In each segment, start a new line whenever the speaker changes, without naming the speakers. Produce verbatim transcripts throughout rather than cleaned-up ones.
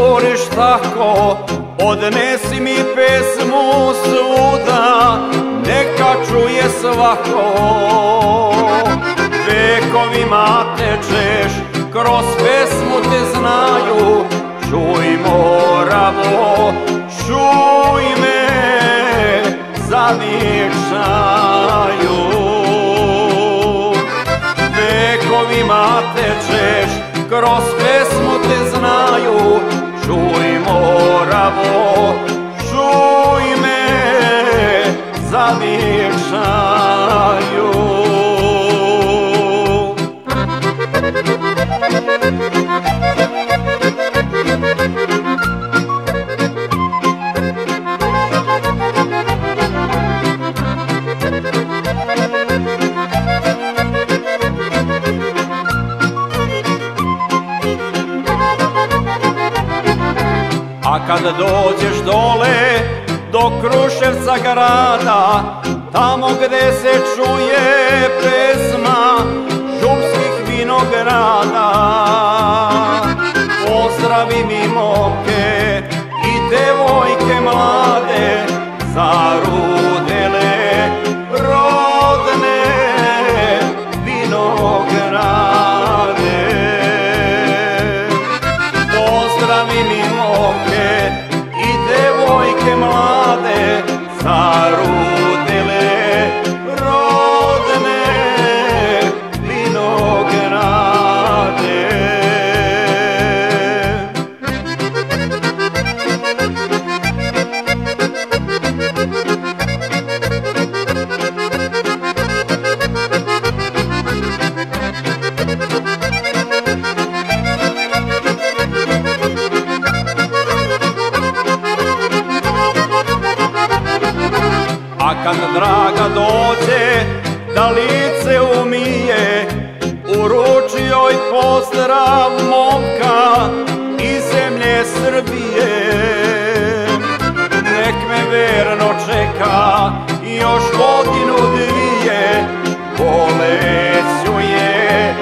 curiš tako, odnesi mi pesmu svuda, neka čuje svako. Vekovima tečeš, kroz pesmu te znaju, čuj Moravo, čuj me, zavječaju. Vekovima tečeš, kroz pesmu te znaju, čuj Moravo, čuj me, zavječaju. A kad dođeš dole do Kruševca grada, tamo gde se čuje pesma šumskih vinograda, pozdravi mi momke i devojke mlade, zarudele rodne vinograde. Pozdravi mi momke i devojke mlade, zarudele rodne vinograde. A kad draga dođe da lice umije, uruči joj pozdrav momka iz zemlje Srbije. Nek me verno čeka još godinu dvije, boleću je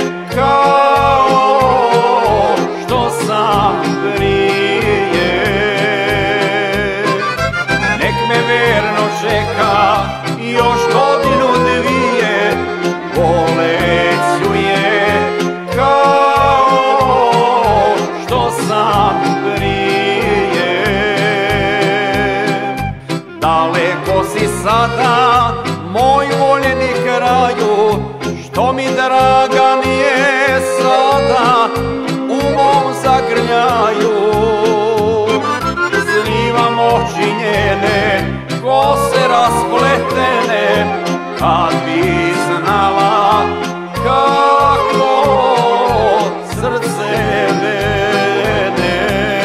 kao što sam prije. Nek me verno čeka još godinu dvije, boleću je kao što sam prije. Daleko si sada, moj voljeni kraju, što mi draga nije sada u mom zagrljaju. Zlivam oči njene, kose raspletene, kad bi znala kako srce vede.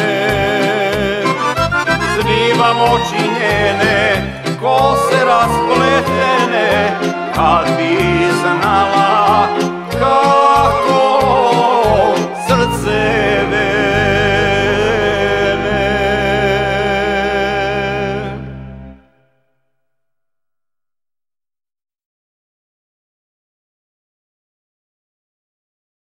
Zlivam oči njene, kose raspletene, kad bi znala